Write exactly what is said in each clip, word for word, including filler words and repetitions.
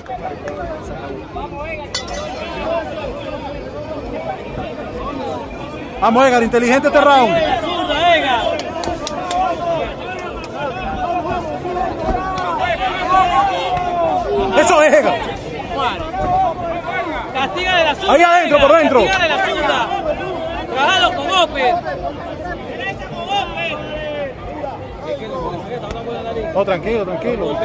Vamos, Edgar, inteligente este round. Eso es, Edgar. Castiga de la zurda. Ahí adentro, por dentro. Castiga de la zurda. Trabajalo con Open. No, tranquilo, tranquilo.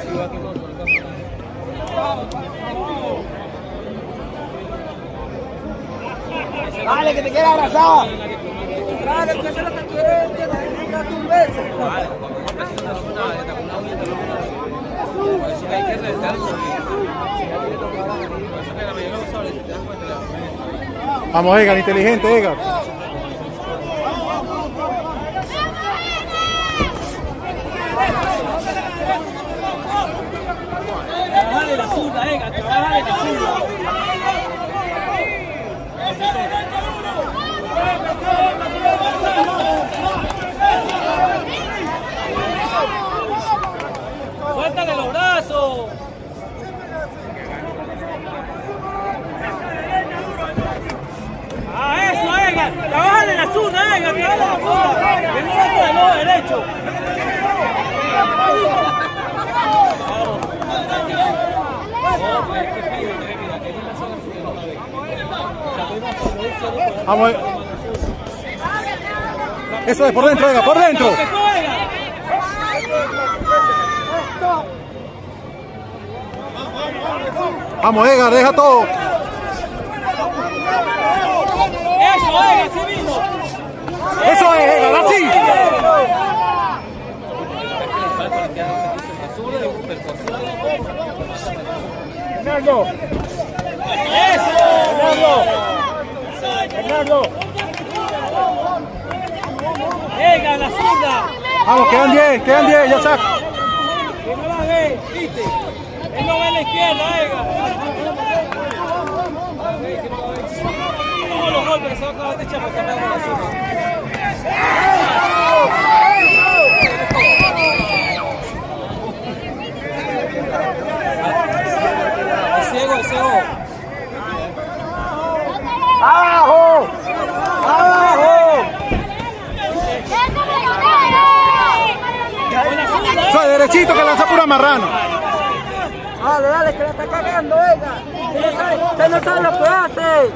Dale, que te quiera abrazar. Dale, que eso es lo que quiere, date un beso. Vamos, Edgar, inteligente, Edgar. Trabaja de la zurda, Edgar, trabaja de la zurda. Suéltale los brazos. Ah, eso, Edgar. Trabaja de la zurda, Edgar, trabaja de la zurda. Venga dentro del ojo derecho. Vamos. Eso es, por dentro, Edgar, por dentro. Vamos, Edgar, deja todo. Eso, Edgar, así mismo. Eso es, Edgar, así. Fernando. Eso. Fernando. Fernando. Edgar, la zurda. Vamos, quedan diez, quedan diez, ya está. Que no la ve, viste. Él no ve la izquierda, Edgar. Todos los golpes que se va a acabar de chapa, se va a la zurda. Ciego, ciego. ¡Abajo! ¡Abajo! Eso es derechito que lanza pura marrano. Dale, dale, que la está cagando, Edgar. Usted no sabe, usted no sabe lo que hace.